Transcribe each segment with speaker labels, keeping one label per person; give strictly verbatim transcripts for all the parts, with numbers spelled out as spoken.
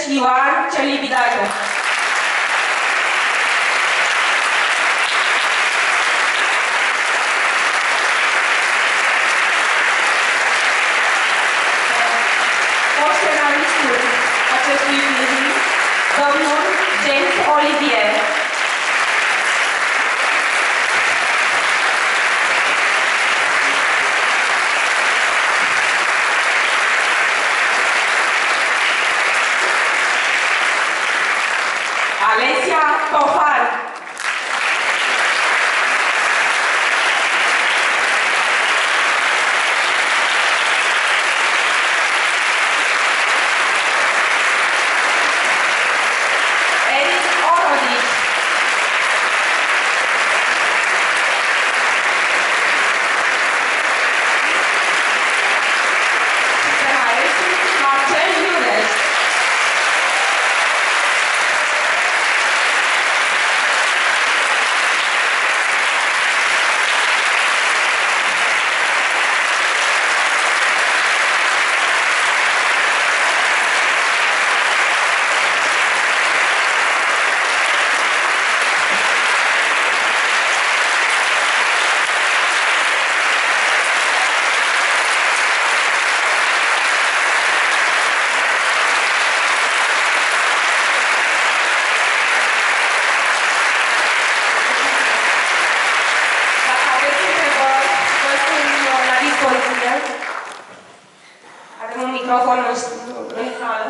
Speaker 1: you are Charlie Bidayko. Scenaristul acestui film, domnul James Olivier. Alesia Tofar. Avem un microfon în, în sală.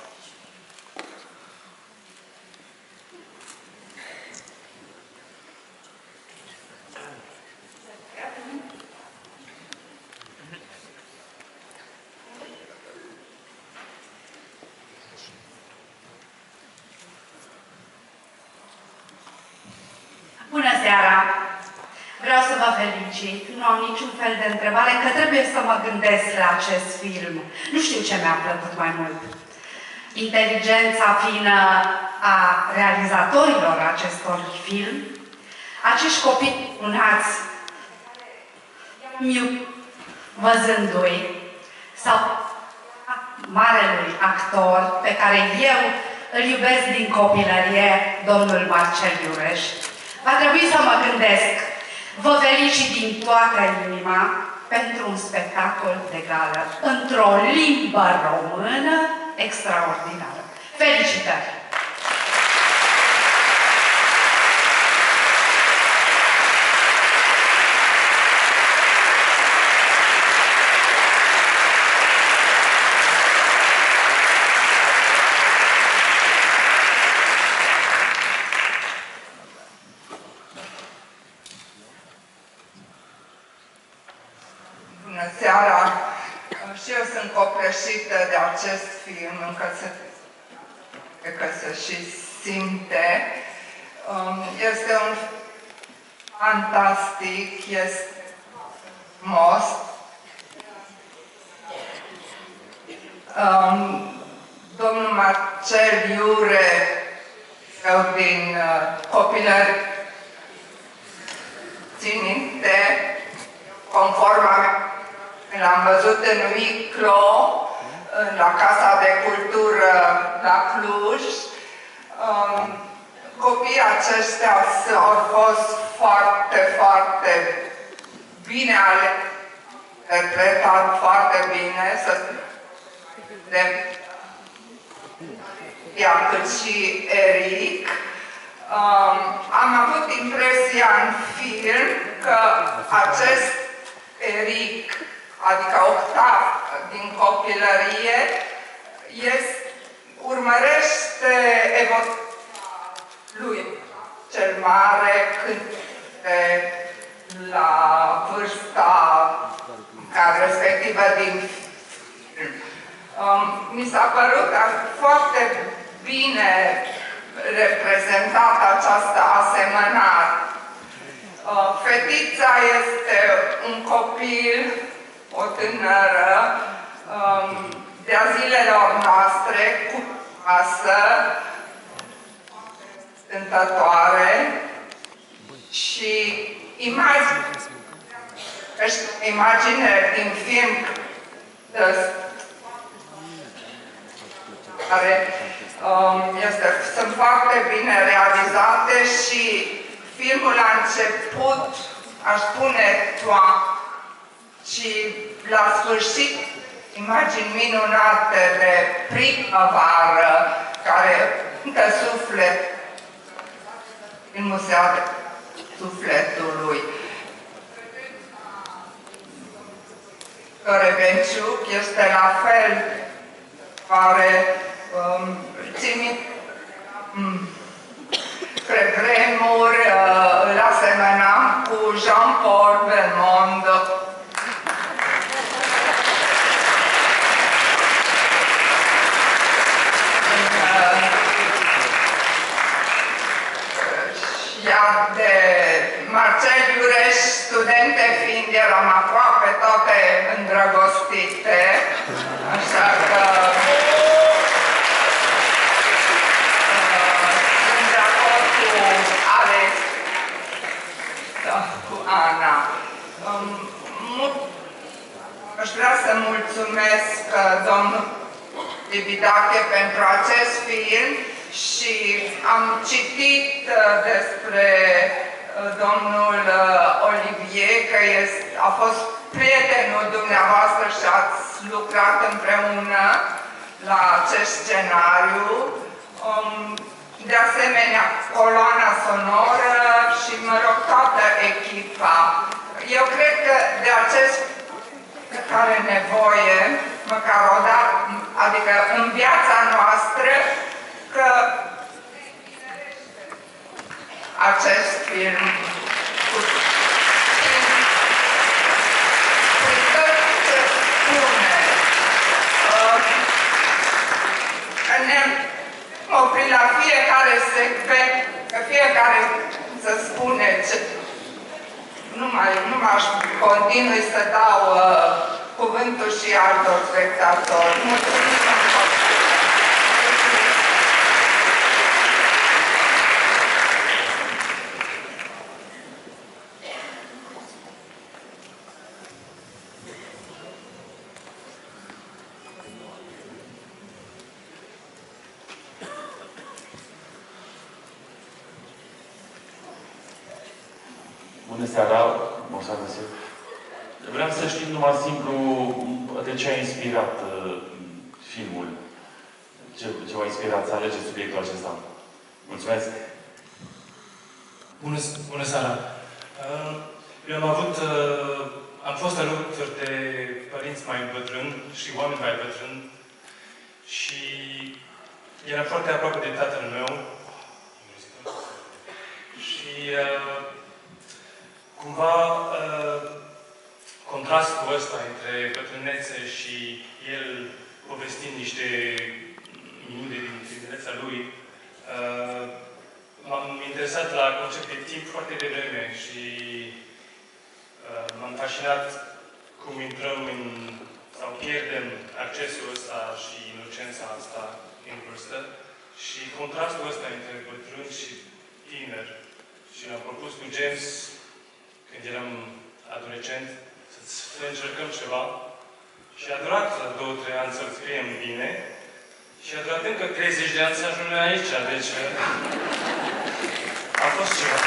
Speaker 2: Bună seara! Vreau să vă felicit. Nu am niciun fel de întrebare, că trebuie să mă gândesc la acest film. Nu știu ce mi-a plăcut mai mult. Inteligența fină a realizatorilor acestor film, acești copii unați, văzându-i, sau marelui actor pe care eu îl iubesc din copilărie, domnul Marcel Iureș. Va trebui să mă gândesc. Vă felicit din toată inima pentru un spectacol de gală într-o limbă română extraordinară. Felicitări!
Speaker 3: Bună seara! Și eu sunt copleșită de acest film, încă se, că se și simte. Este un fantastic, este frumos. Domnul Marcel Iure, eu din copilărie, țin minte, conform l-am văzut în Uiclo, la Casa de Cultură la Cluj. Copiii aceștia au fost foarte, foarte bine interpretat, foarte bine, să de ea cât și Eric. Am avut impresia în film că acest Eric, adică Octav din copilărie, este, urmărește evoluția lui cel mare când la vârsta care respectivă din film. Mi s-a părut foarte bine reprezentată această asemănare. Fetița este un copil, o tânără, de-a zilelor noastre, curioasă, stântătoare și imaginele din film care um, este, sunt foarte bine realizate și filmul a început, aș spune, toamnă, și la sfârșit imagini minunate de primăvară care încă suflet, filmul se aude sufletului. Revenciuc este la fel, care um, țin um, cred vremuri, uh, îl asemănam cu Jean-Paul Belmondo. Iar de Marcel Iureș, studente fiind, eram aproape toate îndrăgostite, așa că uh, sunt de acord cu Alex, da, cu Ana. Um, aș vrea să mulțumesc domnul Libidache pentru acest film. Și am citit uh, despre uh, domnul uh, Olivier, că este, a fost prietenul dumneavoastră și ați lucrat împreună la acest scenariu. Um, de asemenea, coloana sonoră și, mă rog, toată echipa. Eu cred că de acest care nevoie, măcar o dată, adică în viața noastră, că acest film cu tot ce spune ne opri la fiecare secvent, fiecare să spune ce nu mai nu m-aș continui să dau uh, cuvântul și altor spectatori. Mulțumesc.
Speaker 4: Bună seara, Moșa Găsiu. Vreau să știu numai simplu de ce a inspirat uh, filmul. Ce, ce v-a inspirat să alegeți subiectul acesta. Mulțumesc!
Speaker 5: Bună, bună seara! Uh, eu am avut, uh, am fost alături de părinți mai bătrâni și oameni mai bătrâni și eram foarte aproape de tatăl meu și uh, cumva, uh, contrastul ăsta între bătrânețe și el povestind niște minute din tinerețea lui, uh, m-am interesat la concept de timp foarte devreme și uh, m-am fascinat cum intrăm în, sau pierdem accesul ăsta și inocența asta în vârstă și contrastul ăsta între bătrân și tineri. Și l-am propus cu James când eram adolescent, să încercăm ceva. Și a durat două, trei ani să-l scriem bine. Și a durat încă treizeci de ani să ajungem aici. Deci a fost ceva.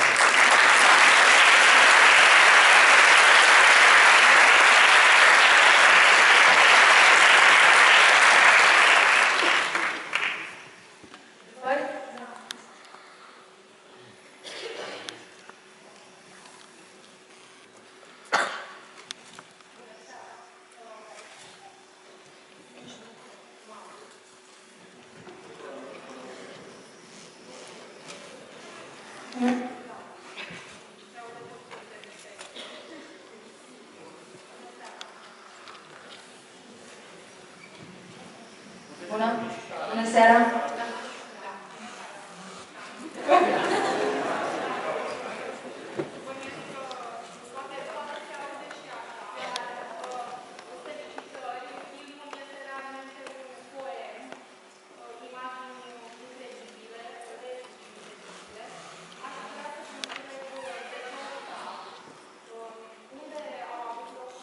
Speaker 6: Bună! Bună seara!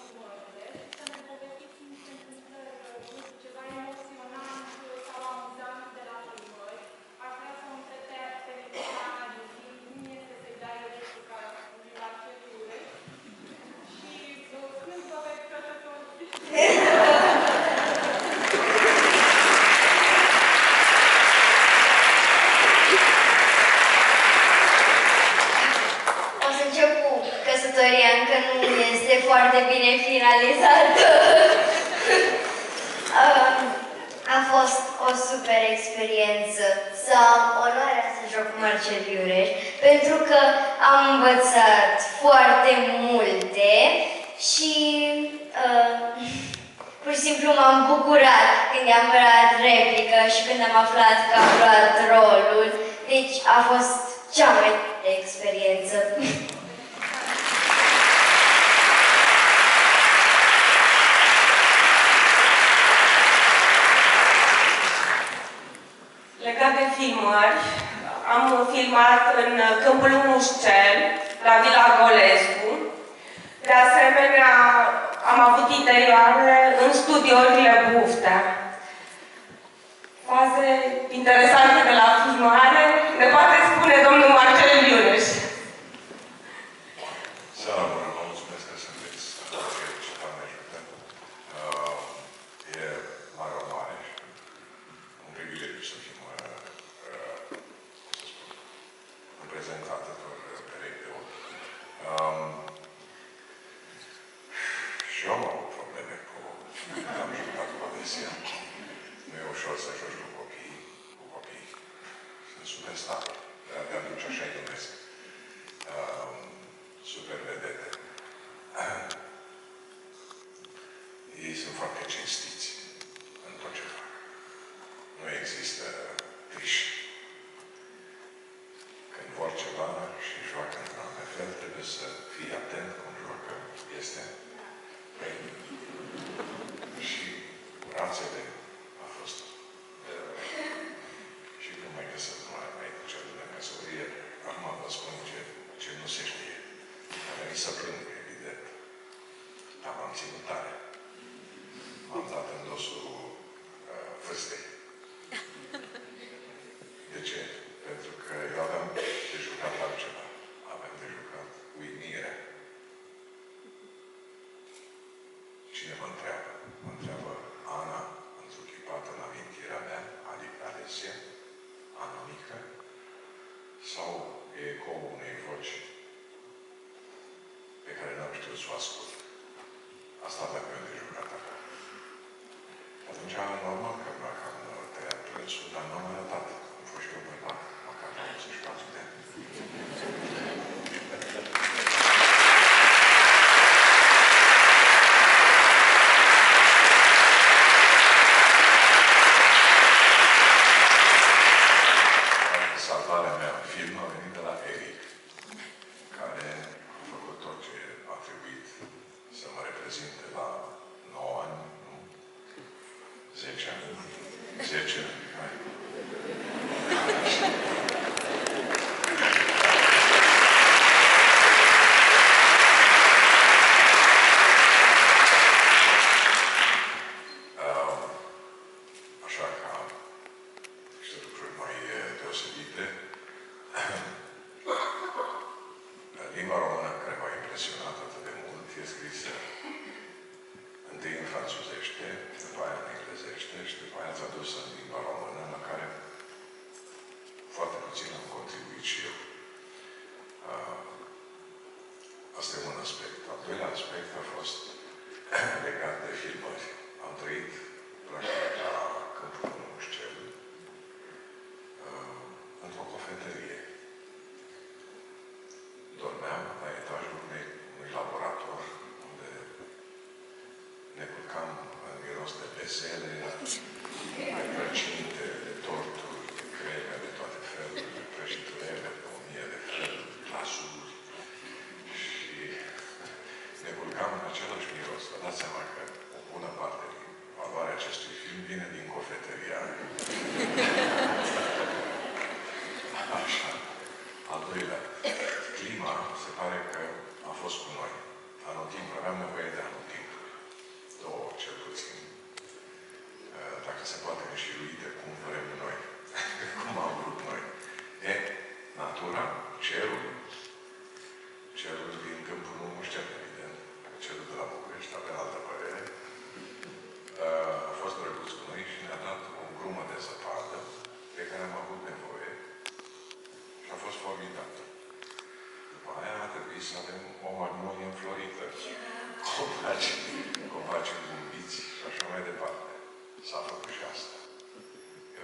Speaker 7: Ceva emoționant sau amuzant realizator. Um, A fost o super experiență să am onoarea să joc cu Marcel Iureș, pentru că am învățat foarte multe și uh, pur și simplu m-am bucurat când i-am luat replică și când am aflat că am luat rolul. Deci a fost cea mai bună experiență.
Speaker 1: Legat de filmări, am filmat în Câmpul Mușcel, la Vila Golescu. De asemenea, am avut interioare în studiourile Buftea. Faze interesante de la filmare ne poate spune domnul Marcel Iureș.
Speaker 8: Seara bună, vă mulțumesc că sunteți aici, Doamne ajută. E mare onoare și un privilegiu să fim, cum să spun, reprezentat altor perechi de ochi. Și eu am avut probleme cu, am jucat cu adesea. Nu e ușor să joci cu copii, cu copii. Sunt superstari, de atunci așa-i numesc. Super vedete. Ei sunt foarte cinstiți în tot ce fac. Nu există triși. Când vor ceva și joacă într-un alt fel, trebuie să fii atent cum joacă. Este păi. Și rațele a fost și cum mai că să nu mai mai duce lumea căsătorie, acum vă spun ce, ce nu se știe. A venit să plâng, evident. Dar m-am ținut tare. M-am dat în dosul uh, vârstei. De ce? Pentru că eu aveam de jucat altceva. Aveam de jucat uimirea. Cine mă întreabă? Mă întreabă Ana, întruchipată în amintirea mea, adică Alesia, Ana mică, sau e ecoul unei voci pe care n-am știut să o ascult. Asta aveam eu de jucat acolo. Atunci, normal că m-am tăiat plânsul, dar n-am arătat. Am fost și eu bărbat, măcar la optzeci și patru de ani. Salvarea mea în film a venit de la Eric, care a făcut tot ce a trebuit să mă reprezinte la nouă ani, nu? zece ani. zece ani, hai. Așa că am niște lucruri mai deosebite. Limba română care m-a impresionat atât de mult e scrisă întâi în franțuzește, după aia în englezește și după aia tradusă în limba română, la care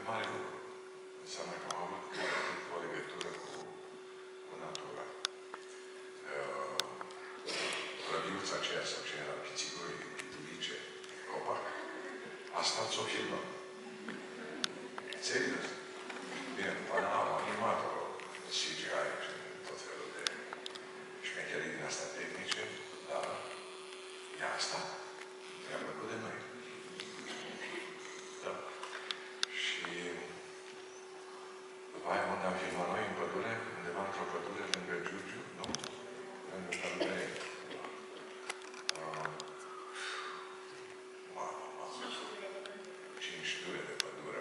Speaker 8: mare lucru. Înseamnă că am avut o legătură cu, cu natura. Răbiuța aceea sau ce era, pițigoi, pitulice, copac, a stat să o filmăm. Serios. Bine, după aia am animat-o, C G I și tot felul de șmecherii din astea tehnice, dar e asta. Mi-a plăcut de noi. Da. Și după aia unde am filmat noi, în pădure, undeva într-o pădure, lângă Giurgiu, nu? Lângă Pădurei. Mamă, mamă. Cinci ture de pădure.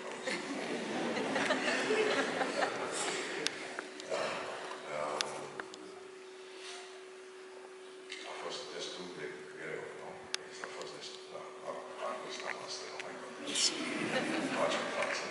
Speaker 8: A fost destul de greu, nu? A fost destul, da. Am gustat asta, nu mai contează. Facem față.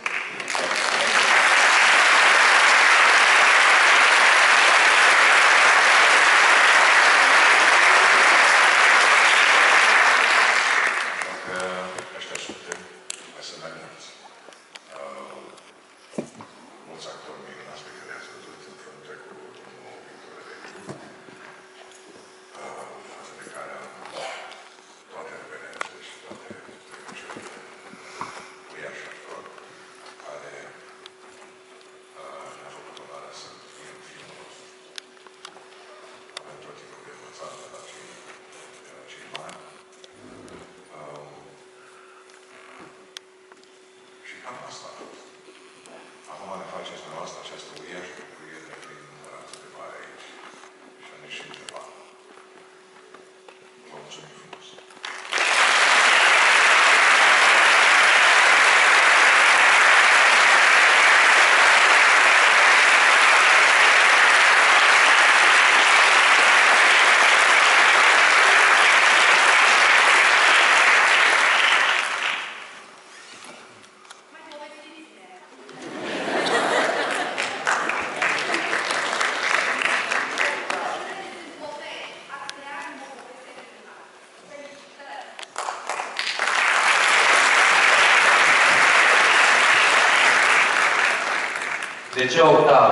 Speaker 9: De ce octav?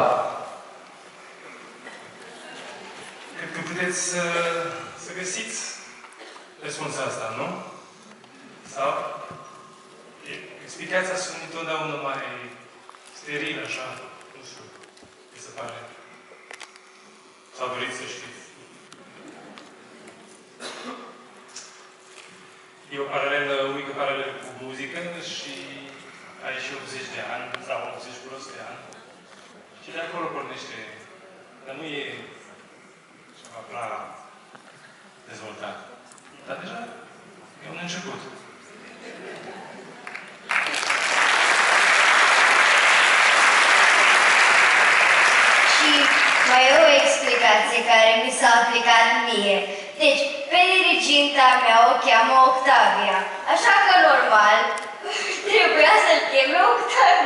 Speaker 5: Cred că puteți să, să găsiți răspunsul asta, nu? Sau explicația sunt întotdeauna mai steril, așa, nu știu, mi se pare. Sau doriți să știți. E o paralelă, o mică paralelă cu muzică și ai și optzeci de ani, sau optzeci plus de ani. Și de acolo pornește. Dar nu e ceva prea dezvoltat. Dar deja e un început.
Speaker 7: Și mai e o explicație care mi s-a aplicat mie. Deci, pe diriginta mea o cheamă Octavia. Așa că, normal, trebuia să-l cheme Octavia.